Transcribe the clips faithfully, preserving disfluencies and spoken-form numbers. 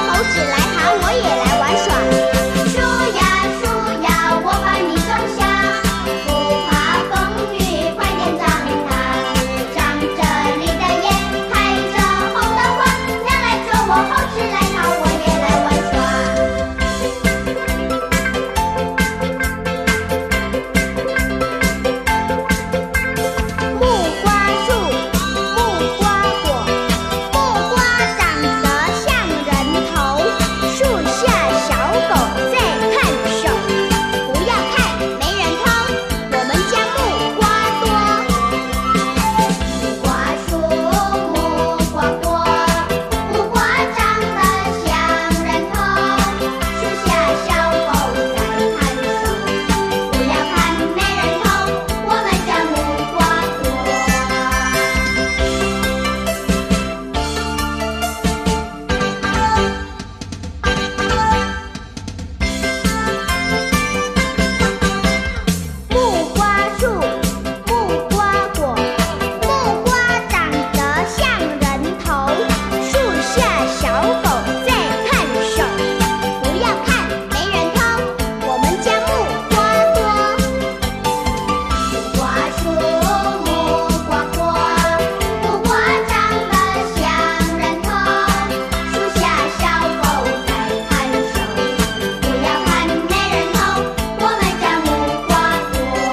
猴子来爬，我也来玩耍。树呀树呀，我把你种下，不怕风雨，快点长大。长着绿的叶，开着红的花，娘来捉我，猴子来爬，我也来玩耍。木瓜树，木瓜果，木瓜长得像人头，树下小狗在看手。不要看，没人偷，我们家木瓜多。木瓜树，木瓜果，木瓜长得像人头，树下小狗在看手。不要看，没人偷，我们家木瓜多。木瓜树，木瓜果，木瓜长得像人头，树下小狗在看手。不要看，没人偷，我们家木瓜多。木瓜树，木瓜果，木瓜长得像人头，树下小狗在看手。不要看，没人偷，我们家木瓜多。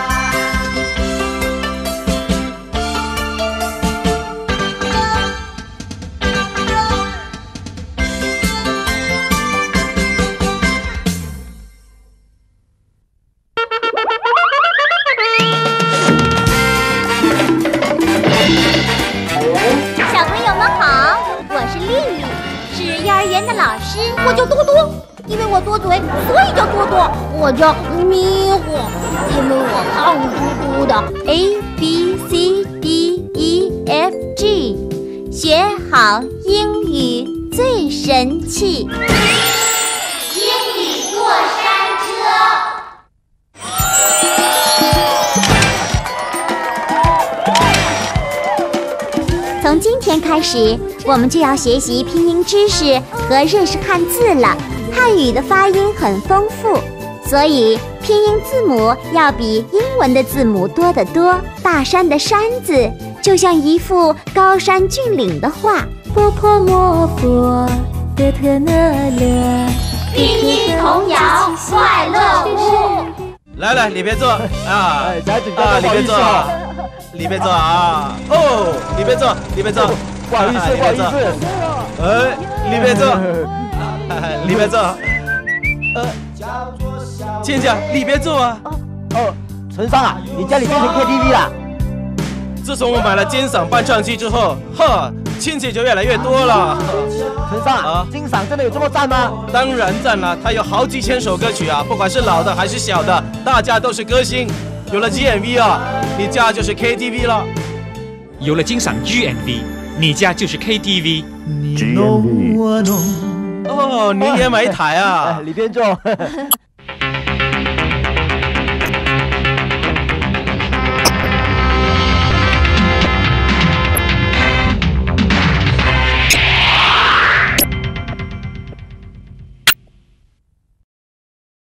小朋友们好，我是丽丽，是幼儿园的老师。我叫多多，因为我多嘴，所以叫多多。我叫咪糊，因为我胖嘟嘟的。A B C D E F G， 学好英语最神气。英语过山车。从今天开始，我们就要学习拼音知识和认识汉字了。汉语的发音很丰富，所以拼音字母要比英文的字母多得多。大山的山字就像一幅高山峻岭的画。波泼莫佛德特讷勒，拼音童谣快乐屋。 来来，里边坐啊！ 哎，家长啊，里边坐不好意思啊， 里边坐啊！哦，里边坐，里边坐， 不好意思，不好意思， 哎，里边坐，里边坐，呃，倩倩，里边坐啊！ 哦，陈商啊，你家里变成 K T V 了？ 自从我买了金嗓伴唱机之后，呵，亲戚就越来越多了。 陈商啊啊，金嗓真的有这么赞吗？ 当然赞了，它有好几千首歌曲啊，不管是老的还是小的，大家都是歌星。有了 G M V 啊，你家就是 K T V 了。 有了金嗓 G M V， 你家就是 K T V。 你弄我弄。哦，你也买一台啊？ 里边坐。